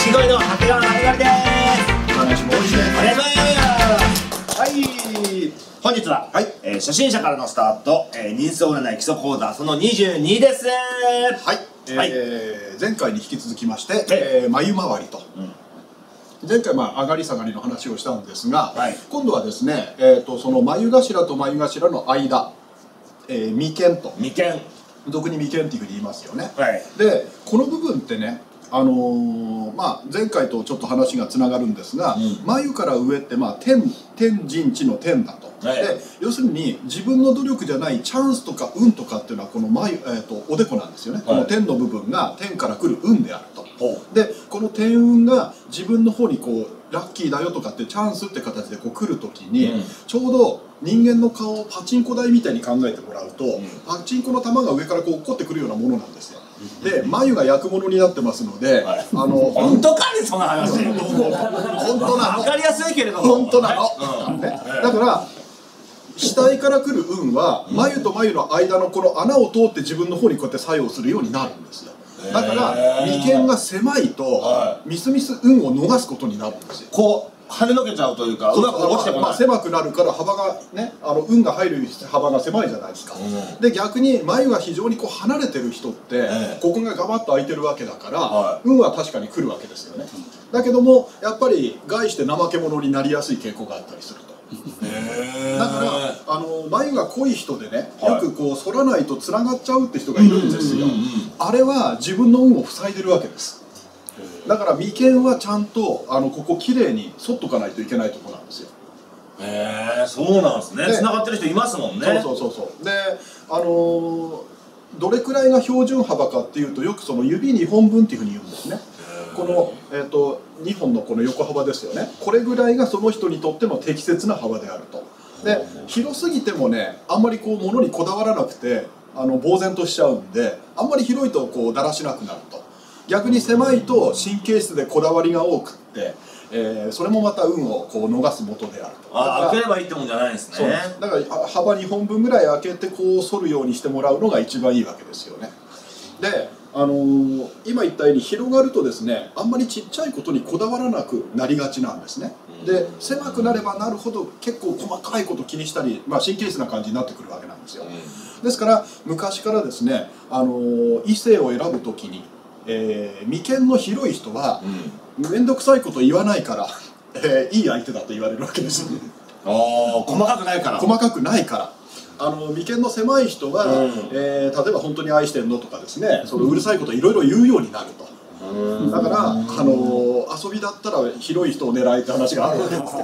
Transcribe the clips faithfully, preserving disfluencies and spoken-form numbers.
錦鯉の長谷川長です。 お願いします。 お願いします。はい、本日は、はいえー、初心者からのスタート、えー、人相占い基礎講座そのにじゅうにです。 はい、えーはい、前回に引き続きまして、えー、眉回りと、うん、前回、まあ、上がり下がりの話をしたんですが、はい、今度はですね、えー、とその眉頭と眉頭の間、えー、眉間と眉間俗に眉間っていうふうに言いますよね、 はい、でこの部分ってね、あのーまあ、前回とちょっと話がつながるんですが、うん、眉から上って、まあ、天天人地の天だと、はい、で要するに自分の努力じゃないチャンスとか運とかっていうのはこの眉、えー、とおでこなんですよね、はい、この天の部分が天から来る運であると、はい、でこの天運が自分の方にこうラッキーだよとかってチャンスって形でこう来る時に、うん、ちょうど人間の顔をパチンコ台みたいに考えてもらうと、うん、パチンコの玉が上からこう落っこってくるようなものなんですよ。で眉が焼くものになってますので、はい、あの本当かねその話。 本当なの。 分かりやすいけれども本当なの。うん、ね、だから死体から来る運は眉と眉の間のこの穴を通って自分の方にこうやって作用するようになるんですよ。だから眉間が狭いとみすみす運を逃すことになるんですよ。 こう跳ねのけちゃうというか、うまく落ちてこない。まあ狭くなるから幅がね、あの運が入る幅が狭いじゃないですか。うん、で逆に眉が非常にこう離れてる人って、ええ、ここがガバッと開いてるわけだから、はい、運は確かに来るわけですよね。だけどもやっぱり概して怠け者になりやすい傾向があったりすると。だからあの眉が濃い人でね、よくこう反らないとつながっちゃうって人がいるんですよ。あれは自分の運を塞いでるわけです。だから眉間はちゃんとあのここ綺麗に沿っとかないといけないところなんですよ。 へえ、そうなんですね。つながってる人いますもんね。 そうそうそうそう。で、あのー、どれくらいが標準幅かっていうと、よくその指にほんぶんっていうふうに言うんですね。この、えー、とにほんのこの横幅ですよね。これぐらいがその人にとっての適切な幅であると。で広すぎてもね、あんまりこう物にこだわらなくてあの呆然としちゃうんで、あんまり広いとこうだらしなくなると。逆に狭いと神経質でこだわりが多くって、えー、それもまた運をこう逃す元であると。 ああ、開ければいいってもんじゃないんですね。 そうです。だから幅にほんぶんぐらい開けてこう反るようにしてもらうのが一番いいわけですよね。で、あのー、今言ったように広がるとですね、あんまりちっちゃいことにこだわらなくなりがちなんですね。で狭くなればなるほど結構細かいこと気にしたり、まあ、神経質な感じになってくるわけなんですよ。ですから昔からですね、あのー、異性を選ぶときにえー、眉間の広い人は面倒くさいこと言わないから、えー、いい相手だと言われるわけです。 ああ、細かくないから細かくないからあの眉間の狭い人は、うん、えー、例えば本当に愛してんのとかですね、そのうるさいことをいろいろ言うようになると。うん、だからあの遊びだったら広い人を狙えって話があるわけですけ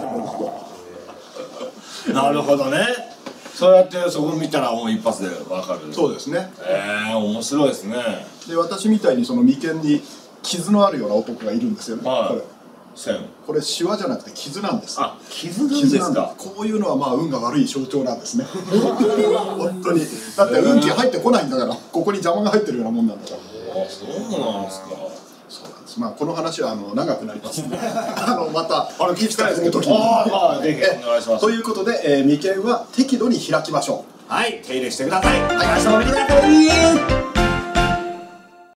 どなるほどね。そうやってそこ見たらもう一発でわかる。 そうですね。 ええー、面白いですね。 で私みたいにその眉間に傷のあるような男がいるんですよね。はい、これ線これシワじゃなくて傷なんです。 あ、傷なんですか。 こういうのはまあ運が悪い象徴なんですね。本当にだって運気入ってこないんだから、ここに邪魔が入ってるようなもんなんだから。 あ、そうなんですか。 そうなんです。まあこの話はあの長くなりますので、あのまたあの聞きたいですけど、ああぜひお願いします。 ということで、えー、眉間は適度に開きましょう。 はい、手入れしてください。はい、明日も見てください。